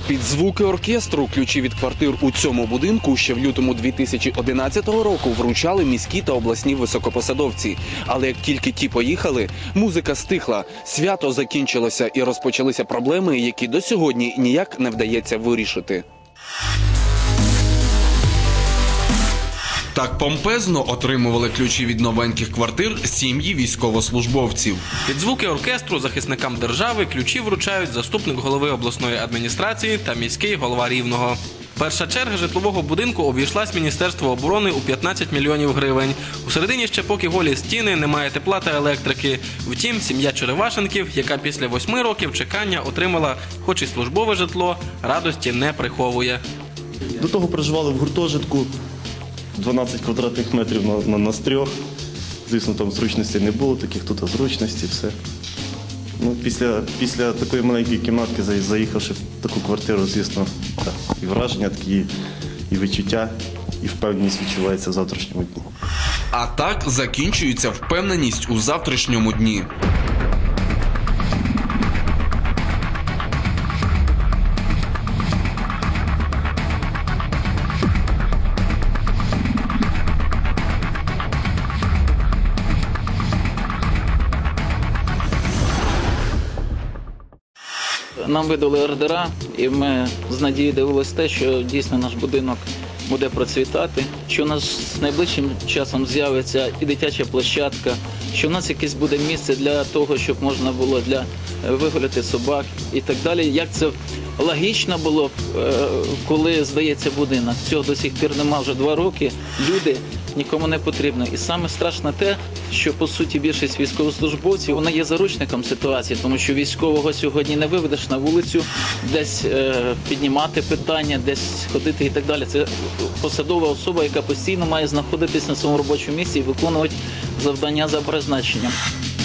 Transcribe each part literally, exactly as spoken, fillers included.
Під звуки оркестру ключі від квартир у цьому будинку ще в лютому дві тисячі одинадцятого року вручали міські та обласні високопосадовці. Але як тільки ті поїхали, музика стихла, свято закінчилося і розпочалися проблеми, які до сьогодні ніяк не вдається вирішити. Так помпезно отримували ключі від новеньких квартир сім'ї військовослужбовців. Під звуки оркестру захисникам держави ключі вручають заступник голови обласної адміністрації та міський голова Рівного. Перша черга житлового будинку обійшлась Міністерство оборони у п'ятнадцять мільйонів гривень. Усередині ще поки голі стіни, немає тепла та електрики. Втім, сім'я Черевашенків, яка після восьми років чекання отримала хоч і службове житло, радості не приховує. До того проживали в гуртожитку. дванадцять квадратних метрів на, на нас трьох. Звісно, там зручностей не було, таких тут зручності, все. Ну, після, після такої маленької кімнатки, заїхавши в таку квартиру, звісно, так, і враження такі, і відчуття, і впевненість відчувається в завтрашньому дні. А так закінчується впевненість у завтрашньому дні. Нам видали ордера, і ми з надією дивилися те, що дійсно наш будинок буде процвітати, що у нас найближчим часом з'явиться і дитяча площадка, що у нас якесь буде місце для того, щоб можна було для вигуляти собак і так далі. Як це логічно було, коли здається будинок. Цього до сих пір немає вже два роки. Люди нікому не потрібно. І саме страшне те, що, по суті, більшість військовослужбовців, вона є заручником ситуації, тому що військового сьогодні не виведеш на вулицю, десь е, піднімати питання, десь ходити і так далі. Це посадова особа, яка постійно має знаходитись на своєму робочому місці і виконувати завдання за призначенням.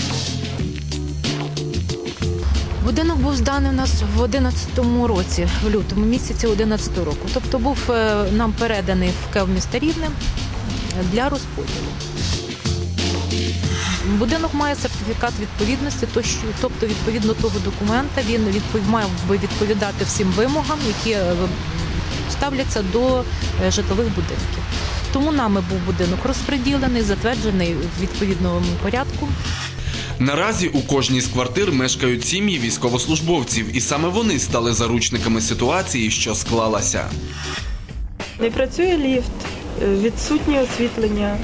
Будинок був зданий у нас в одинадцятому році, в лютому місяці одинадцятого року. Тобто був нам переданий в КЕВ міста Рівне для розподілу. Будинок має сертифікат відповідності, тобто відповідно того документа він має відповідати всім вимогам, які ставляться до житлових будинків. Тому нами був будинок розподілений, затверджений в відповідному порядку. Наразі у кожній з квартир мешкають сім'ї військовослужбовців, і саме вони стали заручниками ситуації, що склалася. Не працює ліфт, відсутнє освітлення,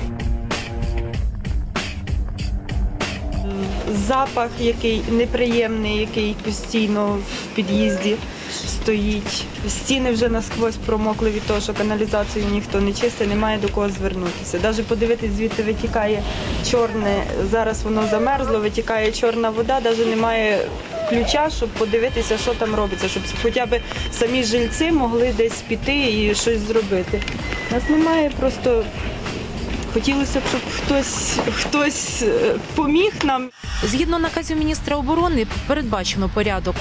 запах, який неприємний, який постійно в під'їзді стоїть. Стіни вже насквозь промокли від того, що каналізацію ніхто не чистить, немає до кого звернутися. Навіть подивитись, звідти витікає чорне, зараз воно замерзло, витікає чорна вода, навіть немає ключа, щоб подивитися, що там робиться, щоб хоча б самі жильці могли десь піти і щось зробити. У нас немає, просто хотілося б, щоб хтось, хтось поміг нам. Згідно наказів міністра оборони передбачено порядок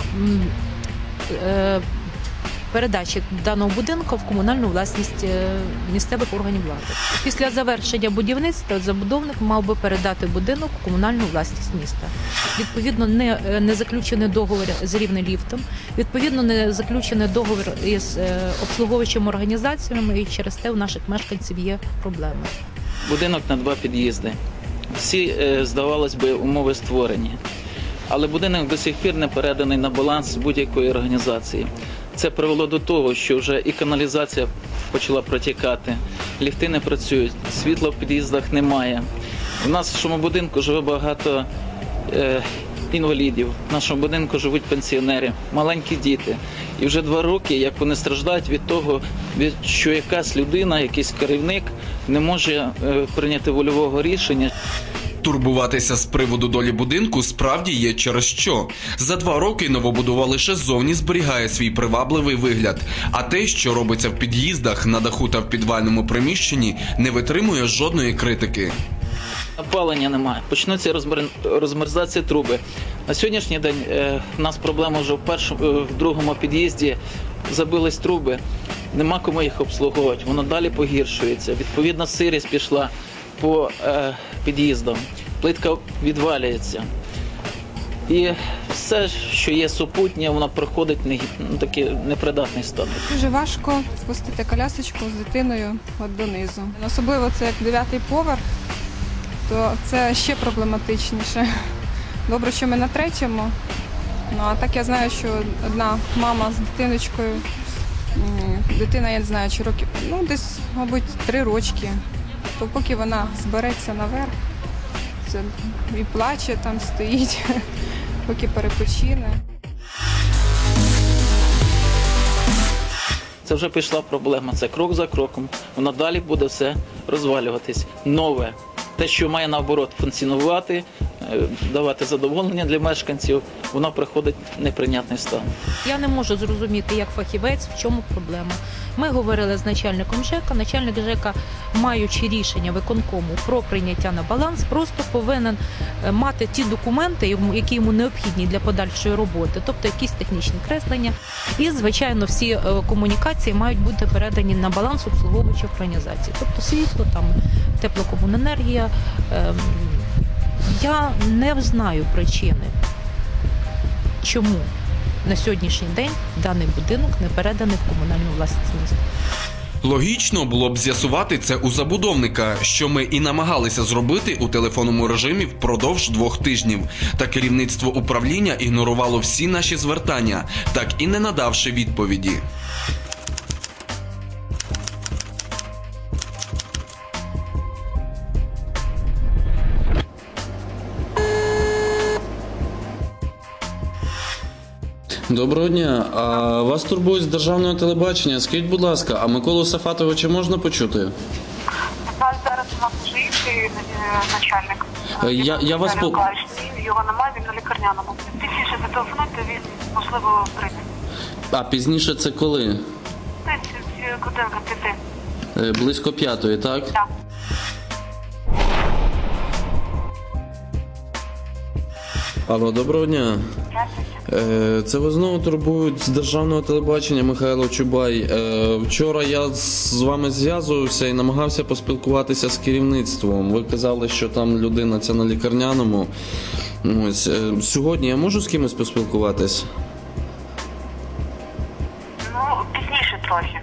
передачі даного будинку в комунальну власність місцевих органів влади. Після завершення будівництва забудовник мав би передати будинок в комунальну власність міста. Відповідно, не, не заключений договір з Рівнеліфтом, відповідно, не заключений договір із обслуговуючими організаціями, і через те у наших мешканців є проблеми. Будинок на два під'їзди. Всі, здавалось би, умови створені. Але будинок до сих пір не переданий на баланс будь-якої організації. Це привело до того, що вже і каналізація почала протікати, ліфти не працюють, світла в під'їздах немає. У нас в нашому будинку живе багато е, інвалідів, в нашому будинку живуть пенсіонери, маленькі діти. І вже два роки, як вони страждають від того, що якась людина, якийсь керівник не може е, прийняти вольового рішення. Турбуватися з приводу долі будинку справді є через що. За два роки новобудова лише ззовні зберігає свій привабливий вигляд, а те, що робиться в під'їздах, на даху та в підвальному приміщенні, не витримує жодної критики. Опалення немає, почнуться розмер... розмерзації труби. На сьогоднішній день е, у нас проблема вже в, першому, е, в другому під'їзді, забились труби, нема кому їх обслуговувати, воно далі погіршується. Відповідно, сирість пішла по е, під'їздам, плитка відвалюється. І все, що є супутнє, воно проходить в негі- ну, такий непридатний стан. Дуже важко спустити колясочку з дитиною от донизу. Особливо це як дев'ятий поверх, то це ще проблематичніше. Добре, що ми на третьому. Ну а так я знаю, що одна мама з дитиночкою, м, дитина, я не знаю, чи років, ну десь, мабуть, три рочки. То поки вона збереться наверх, це і плаче там стоїть, поки перепочине. Це вже пішла проблема, це крок за кроком. Воно далі буде все розвалюватись. Нове, те, що має наоборот функціонувати, е, давати задоволення для мешканців, воно приходить в неприйнятний стан. Я не можу зрозуміти, як фахівець, в чому проблема. Ми говорили з начальником ЖЕКа. Начальник ЖЕКа, маючи рішення виконкому про прийняття на баланс, просто повинен е, мати ті документи, йому- які йому необхідні для подальшої роботи, тобто якісь технічні креслення. І, звичайно, всі е, комунікації мають бути передані на баланс обслуговуючих організацій, тобто світло, там, теплокомуненергія. Ем, Я не знаю причини, чому на сьогоднішній день даний будинок не переданий в комунальну власність міста. Логічно було б з'ясувати це у забудовника, що ми і намагалися зробити у телефонному режимі впродовж двох тижнів. Та керівництво управління ігнорувало всі наші звертання, так і не надавши відповіді. Доброго дня. А вас турбують з державного телебачення. Скажіть, будь ласка, а Миколу Сафатовича можна почути? Нас зараз у нас вже інший е, начальник. Е, я- я вас по- Ні, його немає, він на лікарняному. Пізніше зателефонуйте, він, можливо, прийде. А пізніше це коли? Десь в годинка піти. Е, Близько п'ятої, так? Так. Алло, доброго дня. Е, Це ви знову турбують з державного телебачення, Михайло Чубай. Е, Вчора я з вами зв'язувався і намагався поспілкуватися з керівництвом. Ви казали, що там людина ця на лікарняному. Ось е, сьогодні я можу з кимось поспілкуватись? Ну, пізніше трохи.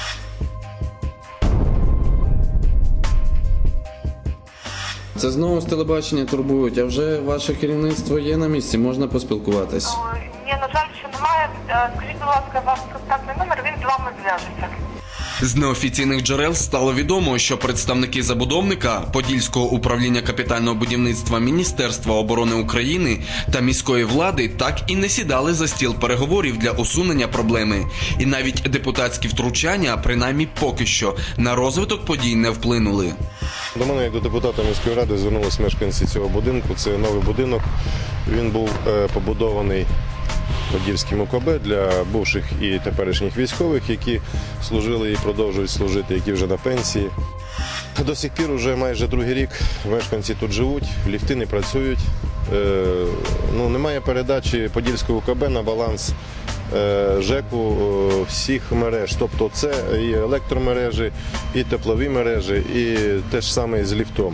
Це знову з телебачення турбують, а вже ваше керівництво є на місці, можна поспілкуватись. О, ні, на жаль, що немає. Е, Скажіть, будь ласка, ваш контактний номер, він з вами зв'яжеться. З неофіційних джерел стало відомо, що представники забудовника, Подільського управління капітального будівництва Міністерства оборони України та міської влади так і не сідали за стіл переговорів для усунення проблеми. І навіть депутатські втручання, принаймні поки що, на розвиток подій не вплинули. До мене, як до депутата міської ради, звернулися мешканці цього будинку. Це новий будинок. Він був е, побудований Подільським УКБ для бувших і теперішніх військових, які служили і продовжують служити, які вже на пенсії. До сих пір вже майже другий рік мешканці тут живуть, ліфти не працюють. Е, ну, немає передачі Подільського УКБ на баланс е, ЖЕКу е, всіх мереж. Тобто це і електромережі, і теплові мережі, і те ж саме з ліфтом.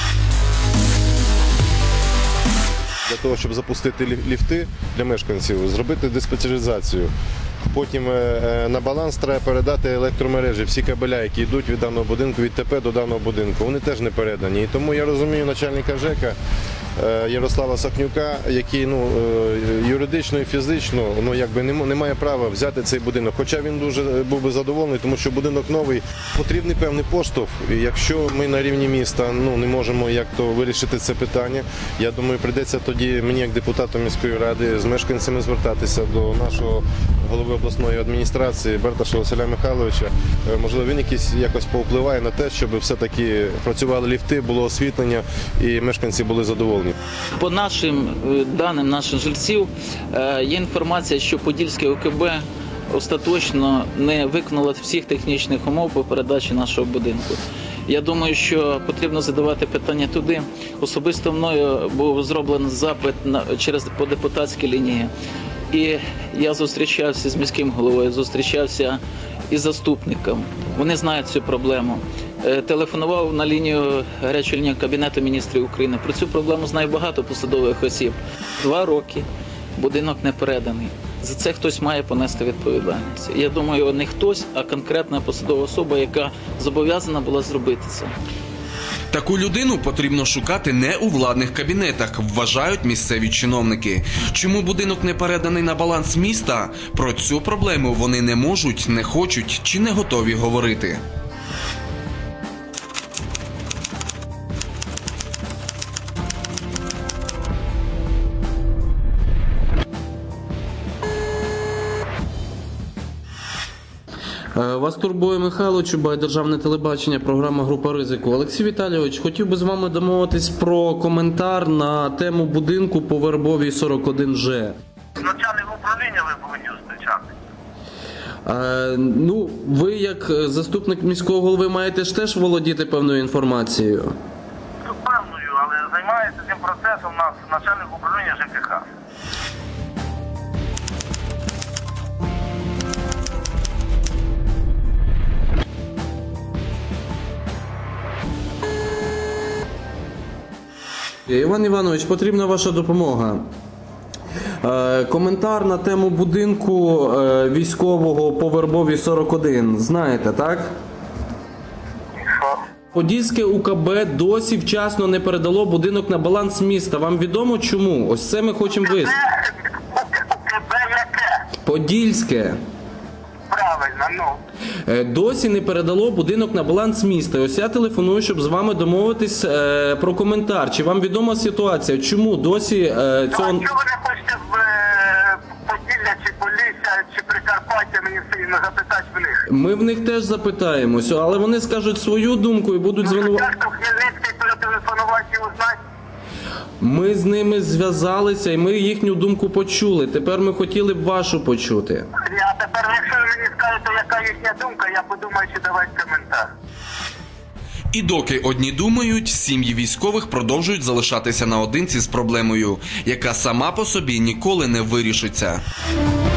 Для того, щоб запустити лі- ліфти для мешканців, зробити диспетчеризацію. Потім е, на баланс треба передати електромережі, всі кабеля, які йдуть від даного будинку, від ТП до даного будинку. Вони теж не передані. І тому я розумію начальника ЖЕКа е, Ярослава Сахнюка, який ну, е, юридично і фізично ну, якби не, м- не має права взяти цей будинок. Хоча він дуже був би задоволений, тому що будинок новий. Потрібний певний поштовх. І якщо ми на рівні міста ну, не можемо як то вирішити це питання, я думаю, прийдеться тоді мені, як депутату міської ради, з мешканцями звертатися до нашого голови обласної адміністрації Берташа Василя Михайловича. Е, Можливо, він якийсь якось повпливає на те, щоб все-таки працювали ліфти, було освітлення і мешканці були задоволені. По нашим е, даним наших жильців е, є інформація, що Подільське ОКБ остаточно не виконало всіх технічних умов по передачі нашого будинку. Я думаю, що потрібно задавати питання туди. Особисто мною був зроблений запит на, через по депутатській лінії. І я зустрічався з міським головою, зустрічався із заступником. Вони знають цю проблему. Е, Телефонував на лінію гарячої лінії Кабінету міністрів України. Про цю проблему знає багато посадових осіб. Два роки будинок не переданий. За це хтось має понести відповідальність. Я думаю, не хтось, а конкретна посадова особа, яка зобов'язана була зробити це. Таку людину потрібно шукати не у владних кабінетах, вважають місцеві чиновники. Чому будинок не переданий на баланс міста? Про цю проблему вони не можуть, не хочуть чи не готові говорити. Вас турбує Михайло Чубай, Державне телебачення, програма «Група ризику». Олексій Віталійович, хотів би з вами домовитись про коментар на тему будинку по Вербовій сорок один Ж. Начальник управління ви повинні зустрічати. Е, ну, ви як заступник міського голови маєте ж теж володіти певною інформацією? Тут певною, але займається цим процесом у нас начальник управління ЖКХ. Іван Іванович, потрібна ваша допомога. Е, коментар на тему будинку е, військового по Вербовій сорок один. Знаєте, так? Що? Подільське У К Б досі вчасно не передало будинок на баланс міста. Вам відомо чому? Ось це ми хочемо вияснити. УКБ яке? Подільське. Правильно, ну. Е, досі не передало будинок на баланс міста. Ось я телефоную, щоб з вами домовитись е, про коментар. Чи вам відома ситуація? Чому досі е, Ну, цього... а чого ви не хочете в е, Поділля, чи Полісся, чи Прикарпаття мені все рівно запитати в них? Ми в них теж запитаємося, але вони скажуть свою думку і будуть Ну, звинувачувати. як то в Хмельницький перетелефонувати і узнати? Ми з ними зв'язалися і ми їхню думку почули. Тепер ми хотіли б вашу почути. Ні, а тепер, якщо ви мені скажете, яка їхня думка, я подумаю, чи давати коментар. І доки одні думають, сім'ї військових продовжують залишатися наодинці з проблемою, яка сама по собі ніколи не вирішиться.